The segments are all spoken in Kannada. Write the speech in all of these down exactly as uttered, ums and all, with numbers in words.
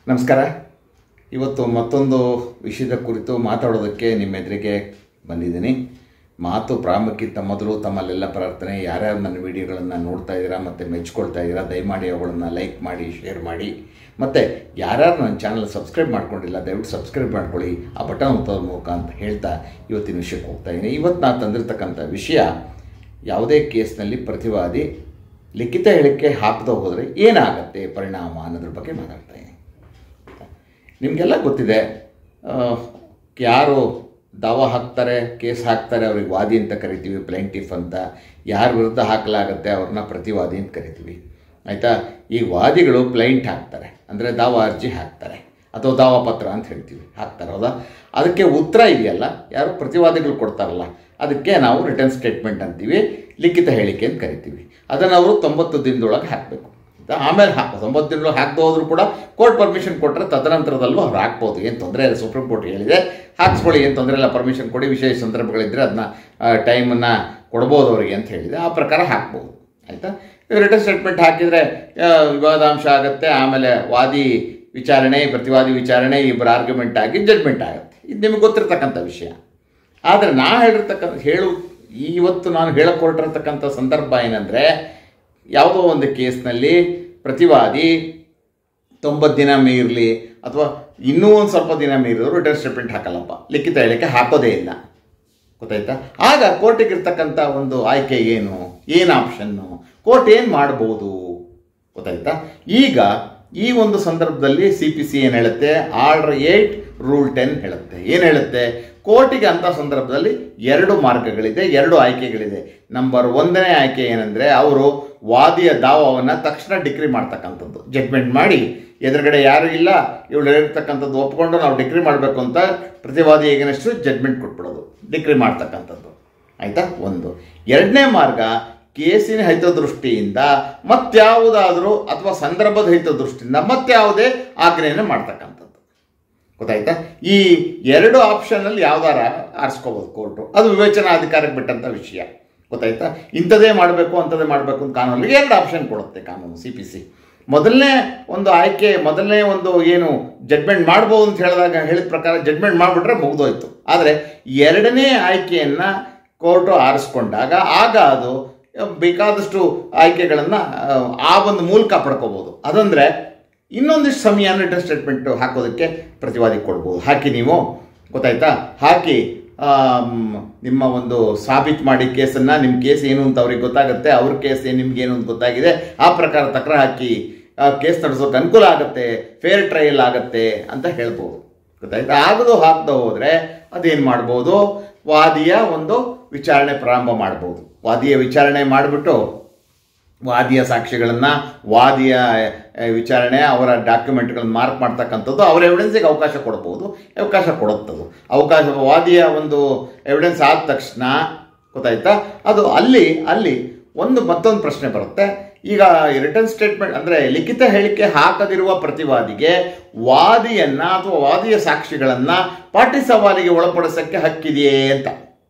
ನಮಸ್ಕಾರ. ಇವತ್ತು ಮತ್ತೊಂದು ವಿಷಯದ ಕುರಿತು ಮಾತಾಡೋದಕ್ಕೆ ನಿಮ್ಮ ಎದುರಿಗೆ ಬಂದಿದ್ದೀನಿ. ಮಾತು ಪ್ರಾರಂಭಕ್ಕಿಂತ ಮೊದಲು ತಮ್ಮಲ್ಲೆಲ್ಲ ಪ್ರಾರ್ಥನೆ, ಯಾರ್ಯಾರು ನನ್ನ ವಿಡಿಯೋಗಳನ್ನು ನೋಡ್ತಾ ಇದ್ದೀರಾ ಮತ್ತು ಮೆಚ್ಕೊಳ್ತಾ ಇದ್ದೀರಾ, ದಯಮಾಡಿ ಅವುಗಳನ್ನು ಲೈಕ್ ಮಾಡಿ, ಶೇರ್ ಮಾಡಿ. ಮತ್ತು ಯಾರ್ಯಾರು ನನ್ನ ಚಾನಲ್ ಸಬ್ಸ್ಕ್ರೈಬ್ ಮಾಡ್ಕೊಂಡಿಲ್ಲ ದಯವಿಟ್ಟು ಸಬ್ಸ್ಕ್ರೈಬ್ ಮಾಡ್ಕೊಳ್ಳಿ, ಆ ಬಟನ್ ಒತ್ತೋದ ಮೂಲಕ ಅಂತ ಹೇಳ್ತಾ ಇವತ್ತಿನ ವಿಷಯಕ್ಕೆ ಹೋಗ್ತಾ ಇದ್ದೀನಿ. ಇವತ್ತು ನಾನು ತಂದಿರತಕ್ಕಂಥ ವಿಷಯ, ಯಾವುದೇ ಕೇಸ್ನಲ್ಲಿ ಪ್ರತಿವಾದಿ ಲಿಖಿತ ಹೇಳಿಕೆ ಹಾಕದೆ ಹೋದರೆ ಏನಾಗುತ್ತೆ ಪರಿಣಾಮ ಅನ್ನೋದ್ರ ಬಗ್ಗೆ ಮಾತಾಡ್ತಾ ಇದ್ದೀನಿ. ನಿಮಗೆಲ್ಲ ಗೊತ್ತಿದೆ, ಯಾರು ದಾವಾ ಹಾಕ್ತಾರೆ, ಕೇಸ್ ಹಾಕ್ತಾರೆ ಅವ್ರಿಗೆ ವಾದಿ ಅಂತ ಕರಿತೀವಿ, ಪ್ಲೇಂಟಿಫ್ ಅಂತ. ಯಾರ ವಿರುದ್ಧ ಹಾಕಲಾಗುತ್ತೆ ಅವ್ರನ್ನ ಪ್ರತಿವಾದಿ ಅಂತ ಕರಿತೀವಿ, ಆಯಿತಾ. ಈ ವಾದಿಗಳು ಪ್ಲೈಂಟ್ ಹಾಕ್ತಾರೆ, ಅಂದರೆ ದಾವಾ ಅರ್ಜಿ ಹಾಕ್ತಾರೆ ಅಥವಾ ದಾವಾ ಪತ್ರ ಅಂತ ಹೇಳ್ತೀವಿ, ಹಾಕ್ತಾರೆ. ಹೌದಾ? ಅದಕ್ಕೆ ಉತ್ತರ ಇದೆಯಲ್ಲ, ಯಾರು ಪ್ರತಿವಾದಿಗಳು ಕೊಡ್ತಾರಲ್ಲ, ಅದಕ್ಕೆ ನಾವು ರಿಟರ್ನ್ ಸ್ಟೇಟ್ಮೆಂಟ್ ಅಂತೀವಿ, ಲಿಖಿತ ಹೇಳಿಕೆ ಅಂತ ಕರಿತೀವಿ. ಅದನ್ನು ಅವರು ತೊಂಬತ್ತು ದಿನದೊಳಗೆ ಹಾಕಬೇಕು. ಆಮೇಲೆ ಹಾಕ ತೊಂಬತ್ತು ದಿನದೊಳಗೆ ಹಾಕದೆ ಹೋದರೂ ಕೂಡ ಕೋರ್ಟ್ ಪರ್ಮಿಷನ್ ಕೊಟ್ಟರೆ ತದನಂತರದಲ್ಲೂ ಅವ್ರು ಹಾಕ್ಬೋದು, ಏನು ತೊಂದರೆ ಇಲ್ಲ. ಸುಪ್ರೀಂ ಕೋರ್ಟ್ ಹೇಳಿದೆ ಹಾಕ್ಸ್ಕೊಳ್ಳಿ, ಏನು ತೊಂದರೆ ಇಲ್ಲ, ಪರ್ಮಿಷನ್ ಕೊಡಿ, ವಿಶೇಷ ಸಂದರ್ಭಗಳಿದ್ದರೆ ಅದನ್ನ ಟೈಮನ್ನು ಕೊಡ್ಬೋದು ಅವರಿಗೆ ಅಂತ ಹೇಳಿದೆ. ಆ ಪ್ರಕಾರ ಹಾಕ್ಬೋದು, ಆಯಿತಾ. ರಿಟರ್ನ್ ಸ್ಟೇಟ್ಮೆಂಟ್ ಹಾಕಿದರೆ ವಿವಾದಾಂಶ ಆಗುತ್ತೆ, ಆಮೇಲೆ ವಾದಿ ವಿಚಾರಣೆ, ಪ್ರತಿವಾದಿ ವಿಚಾರಣೆ, ಇಬ್ಬರು ಆರ್ಗ್ಯುಮೆಂಟ್ ಆಗಿ ಜಡ್ಮೆಂಟ್ ಆಗುತ್ತೆ. ಇದು ನಿಮಗೆ ಗೊತ್ತಿರ್ತಕ್ಕಂಥ ವಿಷಯ. ಆದರೆ ನಾ ಹೇಳಿರ್ತಕ್ಕಂಥ ಹೇಳು ಇವತ್ತು ನಾನು ಹೇಳಕ್ಕೆ ಹೊರಟಿರ್ತಕ್ಕಂಥ ಸಂದರ್ಭ ಏನಂದರೆ, ಯಾವುದೋ ಒಂದು ಕೇಸ್ನಲ್ಲಿ ಪ್ರತಿವಾದಿ ತೊಂಬತ್ತು ದಿನ ಮೀರಲಿ ಅಥವಾ ಇನ್ನೂ ಒಂದು ಸ್ವಲ್ಪ ದಿನ ಮೀರಿದ್ರು ರಿಟರ್ನ್ ಸ್ಟೇಟ್ಮೆಂಟ್ ಹಾಕಲ್ಲಪ್ಪ, ಲಿಖಿತ ಹೇಳಿಕೆ ಹಾಕೋದೇ ಇಲ್ಲ, ಗೊತ್ತಾಯ್ತಾ. ಆಗ ಕೋರ್ಟಿಗೆ ಇರ್ತಕ್ಕಂಥ ಒಂದು ಆಯ್ಕೆ ಏನು, ಏನು ಆಪ್ಷನ್ನು, ಕೋರ್ಟ್ ಏನು ಮಾಡ್ಬೋದು, ಗೊತ್ತಾಯ್ತಾ. ಈಗ ಈ ಒಂದು ಸಂದರ್ಭದಲ್ಲಿ ಸಿ ಪಿ ಸಿ ಏನು ಹೇಳುತ್ತೆ, ಆರ್ಡರ್ ಏಯ್ಟ್ ರೂಲ್ ಟೆನ್ ಹೇಳುತ್ತೆ. ಏನು ಹೇಳುತ್ತೆ, ಕೋರ್ಟಿಗೆ ಅಂಥ ಸಂದರ್ಭದಲ್ಲಿ ಎರಡು ಮಾರ್ಗಗಳಿದೆ, ಎರಡು ಆಯ್ಕೆಗಳಿದೆ. ನಂಬರ್ ಒಂದನೇ ಆಯ್ಕೆ ಏನಂದರೆ, ಅವರು ವಾದಿಯ ದಾವವನ್ನು ತಕ್ಷಣ ಡಿಕ್ರಿ ಮಾಡ್ತಕ್ಕಂಥದ್ದು, ಜಡ್ಮೆಂಟ್ ಮಾಡಿ ಎದುರುಗಡೆ ಯಾರು ಇಲ್ಲ ಇವಳು ಹೇಳಿರ್ತಕ್ಕಂಥದ್ದು ಒಪ್ಕೊಂಡು ನಾವು ಡಿಕ್ರಿ ಮಾಡಬೇಕು ಅಂತ ಪ್ರತಿವಾದಿ ಈಗಿನಷ್ಟು ಜಡ್ಮೆಂಟ್ ಕೊಟ್ಬಿಡೋದು, ಡಿಕ್ರಿ ಮಾಡ್ತಕ್ಕಂಥದ್ದು, ಆಯಿತಾ. ಒಂದು. ಎರಡನೇ ಮಾರ್ಗ, ಕೇಸಿನ ಹಿತದೃಷ್ಟಿಯಿಂದ ಮತ್ಯಾವುದಾದರೂ ಅಥವಾ ಸಂದರ್ಭದ ಹಿತದೃಷ್ಟಿಯಿಂದ ಮತ್ಯಾವುದೇ ಆಜ್ಞೆಯನ್ನು ಮಾಡ್ತಕ್ಕಂಥದ್ದು, ಗೊತ್ತಾಯ್ತಾ. ಈ ಎರಡು ಆಪ್ಷನಲ್ಲಿ ಯಾವ್ದಾರ ಆರಿಸ್ಕೋಬೋದು ಕೋರ್ಟು, ಅದು ವಿವೇಚನಾ ಅಧಿಕಾರಕ್ಕೆ ಬಿಟ್ಟಂಥ ವಿಷಯ, ಗೊತ್ತಾಯ್ತಾ. ಇಂಥದ್ದೇ ಮಾಡಬೇಕು ಅಂಥದ್ದೇ ಮಾಡಬೇಕು ಅಂತ ಕಾನೂನಲ್ಲಿ ಎರಡು ಆಪ್ಷನ್ ಕೊಡುತ್ತೆ ಕಾನೂನು, ಸಿ ಪಿ ಸಿ. ಮೊದಲನೇ ಒಂದು ಆಯ್ಕೆ, ಮೊದಲನೇ ಒಂದು ಏನು ಜಡ್ಮೆಂಟ್ ಮಾಡ್ಬೋದು ಅಂತ ಹೇಳಿದಾಗ ಹೇಳಿದ ಪ್ರಕಾರ ಜಡ್ಮೆಂಟ್ ಮಾಡಿಬಿಟ್ರೆ ಮುಗಿದೋಯ್ತು. ಆದರೆ ಎರಡನೇ ಆಯ್ಕೆಯನ್ನು ಕೋರ್ಟು ಆರಿಸ್ಕೊಂಡಾಗ ಆಗ ಅದು ಬೇಕಾದಷ್ಟು ಆಯ್ಕೆಗಳನ್ನು ಆ ಒಂದು ಮೂಲಕ ಪಡ್ಕೋಬೋದು. ಅದಂದರೆ ಇನ್ನೊಂದಿಷ್ಟು ಸಮಯ ರಿಟರ್ನ್ ಸ್ಟೇಟ್ಮೆಂಟ್ ಹಾಕೋದಕ್ಕೆ ಪ್ರತಿವಾದಿ ಕೊಡ್ಬೋದು. ಹಾಕಿ ನೀವು, ಗೊತ್ತಾಯ್ತಾ, ಹಾಕಿ ನಿಮ್ಮ ಒಂದು ಸಾಬೀತು ಮಾಡಿ ಕೇಸನ್ನು, ನಿಮ್ಮ ಕೇಸ್ ಏನು ಅಂತ ಅವ್ರಿಗೆ ಗೊತ್ತಾಗುತ್ತೆ, ಅವ್ರ ಕೇಸ್ ನಿಮ್ಗೇನು ಅಂತ ಗೊತ್ತಾಗಿದೆ, ಆ ಪ್ರಕಾರ ತಕರಾರು ಹಾಕಿ ಕೇಸ್ ನಡೆಸೋಕೆ ಅನುಕೂಲ ಆಗುತ್ತೆ, ಫೇರ್ ಟ್ರಯಲ್ ಆಗುತ್ತೆ ಅಂತ ಹೇಳ್ಬೋದು, ಗೊತ್ತಾಯ್ತಾ. ಆಗದು ಹಾಕದೆ ಹೋದರೆ ಅದೇನು ಮಾಡ್ಬೋದು, ವಾದಿಯ ಒಂದು ವಿಚಾರಣೆ ಪ್ರಾರಂಭ ಮಾಡ್ಬೋದು. ವಾದಿಯ ವಿಚಾರಣೆ ಮಾಡಿಬಿಟ್ಟು ವಾದಿಯ ಸಾಕ್ಷಿಗಳನ್ನು, ವಾದಿಯ ವಿಚಾರಣೆ, ಅವರ ಡಾಕ್ಯುಮೆಂಟ್ಗಳನ್ನು ಮಾರ್ಕ್ ಮಾಡ್ತಕ್ಕಂಥದ್ದು, ಅವರ ಎವಿಡೆನ್ಸಿಗೆ ಅವಕಾಶ ಕೊಡ್ಬೋದು, ಅವಕಾಶ ಕೊಡುತ್ತದು. ಅವಕಾಶ ವಾದಿಯ ಒಂದು ಎವಿಡೆನ್ಸ್ ಆದ ತಕ್ಷಣ, ಗೊತ್ತಾಯ್ತಾ, ಅದು ಅಲ್ಲಿ ಅಲ್ಲಿ ಒಂದು ಮತ್ತೊಂದು ಪ್ರಶ್ನೆ ಬರುತ್ತೆ. ಈಗ ರಿಟರ್ನ್ ಸ್ಟೇಟ್ಮೆಂಟ್ ಅಂದರೆ ಲಿಖಿತ ಹೇಳಿಕೆ ಹಾಕದಿರುವ ಪ್ರತಿವಾದಿಗೆ ವಾದಿಯನ್ನು ಅಥವಾ ವಾದಿಯ ಸಾಕ್ಷಿಗಳನ್ನು ಪಾಟಿ ಸವಾಲಿಗೆ ಒಳಪಡಿಸೋಕ್ಕೆ ಹಕ್ಕಿದೆಯೇ ಅಂತ.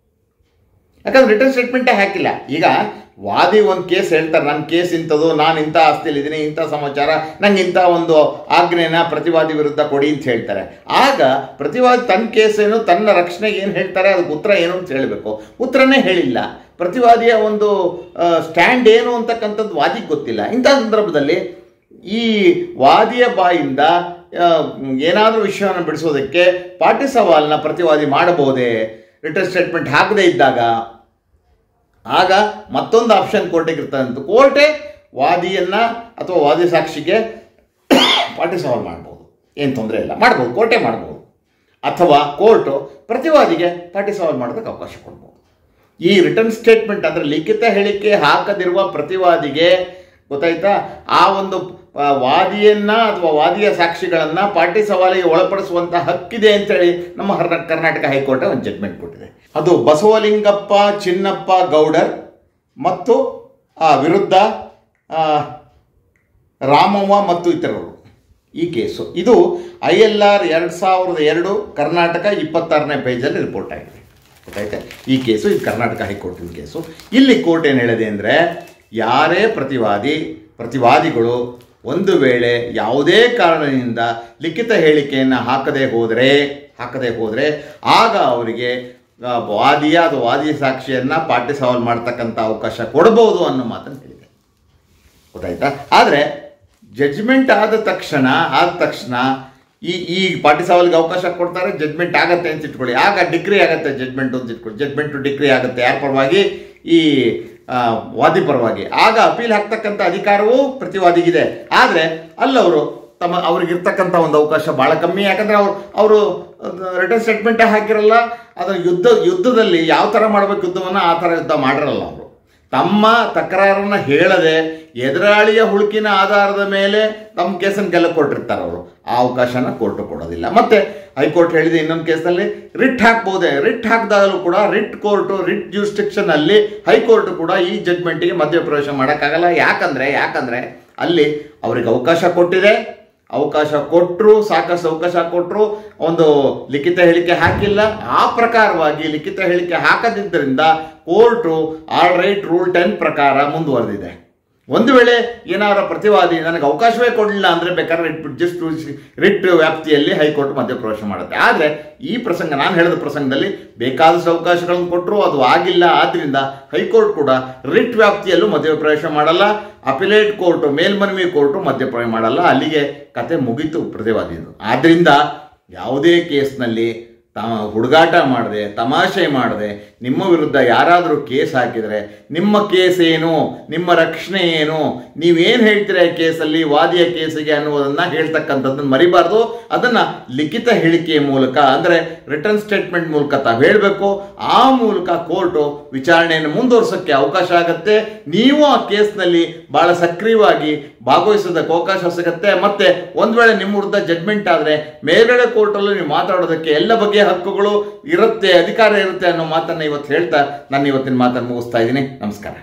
ಯಾಕಂದ್ರೆ ರಿಟರ್ನ್ ಸ್ಟೇಟ್ಮೆಂಟೇ ಹಾಕಿಲ್ಲ. ಈಗ ವಾದಿ ಒಂದು ಕೇಸ್ ಹೇಳ್ತಾರೆ, ನನ್ನ ಕೇಸ್ ಇಂಥದ್ದು, ನಾನು ಇಂಥ ಆಸ್ತಿಯಲ್ಲಿದ್ದೀನಿ, ಇಂಥ ಸಮಾಚಾರ, ನಂಗೆ ಇಂಥ ಒಂದು ಆಜ್ಞೆನ ಪ್ರತಿವಾದಿ ವಿರುದ್ಧ ಕೊಡಿ ಅಂತ ಹೇಳ್ತಾರೆ. ಆಗ ಪ್ರತಿವಾದಿ ತನ್ನ ಕೇಸೇನು, ತನ್ನ ರಕ್ಷಣೆಗೆ ಏನು ಹೇಳ್ತಾರೆ, ಅದಕ್ಕೆ ಉತ್ತರ ಏನು ಅಂತ ಹೇಳಬೇಕು. ಉತ್ತರನೇ ಹೇಳಿಲ್ಲ. ಪ್ರತಿವಾದಿಯ ಒಂದು ಸ್ಟ್ಯಾಂಡ್ ಏನು ಅಂತಕ್ಕಂಥದ್ದು ವಾದಿಗೆ ಗೊತ್ತಿಲ್ಲ. ಇಂಥ ಸಂದರ್ಭದಲ್ಲಿ ಈ ವಾದಿಯ ಬಾಯಿಂದ ಏನಾದರೂ ವಿಷಯವನ್ನು ಬಿಡಿಸೋದಕ್ಕೆ ಪಾಟಿ ಸವಾಲನ್ನ ಪ್ರತಿವಾದಿ ಮಾಡಬಹುದೇ ರಿಟರ್ನ್ ಸ್ಟೇಟ್ಮೆಂಟ್ ಹಾಕದೇ ಇದ್ದಾಗ? ಆಗ ಮತ್ತೊಂದು ಆಪ್ಷನ್ ಕೋರ್ಟಿಗೆ ಇರ್ತದಂತ, ಕೋರ್ಟೇ ವಾದಿಯನ್ನು ಅಥವಾ ವಾದಿ ಸಾಕ್ಷಿಗೆ ಪಾಟಿ ಸವಾಲು ಮಾಡ್ಬೋದು, ಏನು ತೊಂದರೆ ಇಲ್ಲ, ಮಾಡ್ಬೋದು, ಕೋರ್ಟೇ ಮಾಡ್ಬೋದು. ಅಥವಾ ಕೋರ್ಟು ಪ್ರತಿವಾದಿಗೆ ಪಾಟಿ ಸವಾಲು ಮಾಡೋದಕ್ಕೆ ಅವಕಾಶ ಕೊಡ್ಬೋದು. ಈ ರಿಟರ್ನ್ ಸ್ಟೇಟ್ಮೆಂಟ್ ಅಂದರೆ ಲಿಖಿತ ಹೇಳಿಕೆ ಹಾಕದಿರುವ ಪ್ರತಿವಾದಿಗೆ, ಗೊತ್ತಾಯ್ತಾ, ಆ ಒಂದು ವಾದಿಯನ್ನು ಅಥವಾ ವಾದಿಯ ಸಾಕ್ಷಿಗಳನ್ನು ಪಾಟಿ ಸವಾಲಿಗೆ ಒಳಪಡಿಸುವಂಥ ಹಕ್ಕಿದೆ ಅಂತೇಳಿ ನಮ್ಮ ಕರ್ನಾಟಕ ಹೈಕೋರ್ಟ್ ಒಂದು ಜಡ್ಮೆಂಟ್ ಕೊಟ್ಟಿದೆ. ಅದು ಬಸವಲಿಂಗಪ್ಪ ಚಿನ್ನಪ್ಪ ಗೌಡರ್ ಮತ್ತು ಆ ವಿರುದ್ಧ ರಾಮವ್ವ ಮತ್ತು ಇತರರು ಈ ಕೇಸು. ಇದು ಐ ಎಲ್ ಆರ್ ಎರಡು ಸಾವಿರದ ಎರಡು ಕರ್ನಾಟಕ ಇಪ್ಪತ್ತಾರನೇ ಪೇಜಲ್ಲಿ ರಿಪೋರ್ಟ್ ಆಗಿದೆ, ಗೊತ್ತಾಯ್ತಾ. ಈ ಕೇಸು ಇದು ಕರ್ನಾಟಕ ಹೈಕೋರ್ಟಿನ ಕೇಸು. ಇಲ್ಲಿ ಕೋರ್ಟ್ ಏನು ಹೇಳಿದೆ ಅಂದರೆ, ಯಾರೇ ಪ್ರತಿವಾದಿ ಪ್ರತಿವಾದಿಗಳು ಒಂದು ವೇಳೆ ಯಾವುದೇ ಕಾರಣದಿಂದ ಲಿಖಿತ ಹೇಳಿಕೆಯನ್ನು ಹಾಕದೆ ಹೋದರೆ ಹಾಕದೆ ಹೋದರೆ ಆಗ ಅವರಿಗೆ ವಾದಿಯ ಅಥವಾ ವಾದಿ ಸಾಕ್ಷಿಯನ್ನು ಪಾಟಿ ಸವಾಲು ಮಾಡ್ತಕ್ಕಂಥ ಅವಕಾಶ ಕೊಡ್ಬೋದು ಅನ್ನೋ ಮಾತನ್ನು ಹೇಳಿದೆ. ಗೊತ್ತಾಯ್ತಾ? ಆದರೆ ಜಡ್ಜ್ಮೆಂಟ್ ಆದ ತಕ್ಷಣ ಆದ ತಕ್ಷಣ ಈ ಈ ಪಾಟಿ ಸವಾಲಿಗೆ ಅವಕಾಶ ಕೊಡ್ತಾರೆ, ಜಡ್ಜ್ಮೆಂಟ್ ಆಗುತ್ತೆ ಅಂತ ಇಟ್ಕೊಳ್ಳಿ. ಆಗ ಡಿಗ್ರಿ ಆಗುತ್ತೆ ಜಡ್ಜ್ಮೆಂಟು ಅಂತ ಇಟ್ಕೊಳ್ಳಿ. ಜಡ್ಜ್ಮೆಂಟು ಡಿಗ್ರಿ ಆಗುತ್ತೆ ಯಾರ ಪರವಾಗಿ? ಈ ವಾದಿ ಪರವಾಗಿ. ಆಗ ಅಪೀಲ್ ಹಾಕ್ತಕ್ಕಂಥ ಅಧಿಕಾರವೂ ಪ್ರತಿವಾದಿಗಿದೆ. ಆದರೆ ಅಲ್ಲವರು ತಮ್ಮ ಅವ್ರಿಗಿರ್ತಕ್ಕಂಥ ಒಂದು ಅವಕಾಶ ಭಾಳ ಕಮ್ಮಿ. ಯಾಕಂದರೆ ಅವರು ಅವರು ರಿಟರ್ನ್ ಸ್ಟೇಟ್ಮೆಂಟೇ ಹಾಕಿರಲ್ಲ. ಅದರ ಯುದ್ಧ ಯುದ್ಧದಲ್ಲಿ ಯಾವ ಥರ ಮಾಡಬೇಕು ಯುದ್ಧವನ್ನು ಆ ಥರ ಯುದ್ಧ ಮಾಡಿರಲ್ಲ. ಅವರು ತಮ್ಮ ತಕರಾರನ್ನು ಹೇಳದೆ ಎದುರಾಳಿಯ ಹುಳುಕಿನ ಆಧಾರದ ಮೇಲೆ ತಮ್ಮ ಕೇಸನ್ನು ಗೆಲ್ಲಕ್ಕೆ ಕೊಟ್ಟಿರ್ತಾರೆ. ಅವರು ಆ ಅವಕಾಶನ ಕೋರ್ಟು ಕೊಡೋದಿಲ್ಲ. ಮತ್ತು ಹೈಕೋರ್ಟ್ ಹೇಳಿದೆ ಇನ್ನೊಂದು ಕೇಸಲ್ಲಿ ರಿಟ್ ಹಾಕ್ಬೋದೆ. ರಿಟ್ ಹಾಕಿದಾಗಲೂ ಕೂಡ ರಿಟ್ ಕೋರ್ಟು ರಿಟ್ ಜ್ಯೂರಿಸ್ಡಿಕ್ಷನಲ್ಲಿ ಹೈಕೋರ್ಟು ಕೂಡ ಈ ಜಡ್ಜ್ಮೆಂಟಿಗೆ ಮಧ್ಯಪ್ರವೇಶ ಮಾಡೋಕ್ಕಾಗಲ್ಲ. ಯಾಕಂದರೆ ಯಾಕಂದರೆ ಅಲ್ಲಿ ಅವ್ರಿಗೆ ಅವಕಾಶ ಕೊಟ್ಟಿದೆ. ಅವಕಾಶ ಕೊಟ್ಟರು, ಸಾಕಷ್ಟು ಅವಕಾಶ ಕೊಟ್ಟರು, ಒಂದು ಲಿಖಿತ ಹೇಳಿಕೆ ಹಾಕಿಲ್ಲ. ಆ ಪ್ರಕಾರವಾಗಿ ಲಿಖಿತ ಹೇಳಿಕೆ ಹಾಕದಿದ್ದರಿಂದ ಕೋರ್ಟು ಆಲ್ ರೈಟ್ ರೂಲ್ ಟೆನ್ ಪ್ರಕಾರ ಮುಂದುವರೆದಿದೆ. ಒಂದು ವೇಳೆ ಏನಾರ ಪ್ರತಿವಾದಿ ನನಗೆ ಅವಕಾಶವೇ ಕೊಡಲಿಲ್ಲ ಅಂದರೆ ಬೇಕಾದ್ರೆ ರಿಟ್ ಜಸ್ಟ್ ರಿಟ್ ವ್ಯಾಪ್ತಿಯಲ್ಲಿ ಹೈಕೋರ್ಟ್ ಮಧ್ಯಪ್ರವೇಶ ಮಾಡುತ್ತೆ. ಆದರೆ ಈ ಪ್ರಸಂಗ ನಾನು ಹೇಳಿದ ಪ್ರಸಂಗದಲ್ಲಿ ಬೇಕಾದಷ್ಟು ಅವಕಾಶಗಳನ್ನು ಕೊಟ್ಟರು, ಅದು ಆಗಿಲ್ಲ. ಆದ್ದರಿಂದ ಹೈಕೋರ್ಟ್ ಕೂಡ ರಿಟ್ ವ್ಯಾಪ್ತಿಯಲ್ಲೂ ಮಧ್ಯಪ್ರವೇಶ ಮಾಡಲ್ಲ. ಅಪಿಲೇಟ್ ಕೋರ್ಟು ಮೇಲ್ಮನವಿ ಕೋರ್ಟು ಮಧ್ಯಪ್ರವೇಶ ಮಾಡಲ್ಲ. ಅಲ್ಲಿಗೆ ಕತೆ ಮುಗೀತು ಪ್ರತಿವಾದಿದು. ಆದ್ದರಿಂದ ಯಾವುದೇ ಕೇಸ್ನಲ್ಲಿ ತ ಹುಡುಗಾಟ ಮಾಡದೆ ತಮಾಷೆ ಮಾಡದೆ ನಿಮ್ಮ ವಿರುದ್ಧ ಯಾರಾದರೂ ಕೇಸ್ ಹಾಕಿದರೆ ನಿಮ್ಮ ಕೇಸ್ ಏನು, ನಿಮ್ಮ ರಕ್ಷಣೆ ಏನು, ನೀವೇನು ಹೇಳ್ತೀರಾ ಕೇಸಲ್ಲಿ ವಾದಿಯ ಕೇಸಿಗೆ ಅನ್ನುವುದನ್ನು ಹೇಳ್ತಕ್ಕಂಥದ್ದನ್ನು ಮರಿಬಾರ್ದು. ಅದನ್ನು ಲಿಖಿತ ಹೇಳಿಕೆಯ ಮೂಲಕ ಅಂದರೆ ರಿಟರ್ನ್ ಸ್ಟೇಟ್ಮೆಂಟ್ ಮೂಲಕ ತಾವು ಹೇಳಬೇಕು. ಆ ಮೂಲಕ ಕೋರ್ಟು ವಿಚಾರಣೆಯನ್ನು ಮುಂದುವರ್ಸೋಕ್ಕೆ ಅವಕಾಶ ಆಗುತ್ತೆ. ನೀವು ಆ ಕೇಸ್ನಲ್ಲಿ ಭಾಳ ಸಕ್ರಿಯವಾಗಿ ಭಾಗವಹಿಸೋದಕ್ಕೆ ಅವಕಾಶ ಸಿಗುತ್ತೆ. ಮತ್ತು ಒಂದು ವೇಳೆ ನಿಮ್ಮ ವಿರುದ್ಧ ಜಡ್ಮೆಂಟ್ ಆದರೆ ಮೇಲ್ಗಡೆ ಕೋರ್ಟಲ್ಲೂ ನೀವು ಮಾತಾಡೋದಕ್ಕೆ ಎಲ್ಲ ಬಗೆಯ ಹಕ್ಕುಗಳು ಇರುತ್ತೆ, ಅಧಿಕಾರ ಇರುತ್ತೆ ಅನ್ನೋ ಮಾತನ್ನು ಇವತ್ತು ಹೇಳ್ತಾ ನಾನು ಇವತ್ತಿನ ಮಾತನ್ನು ಮುಗಿಸ್ತಾ ಇದ್ದೀನಿ. ನಮಸ್ಕಾರ.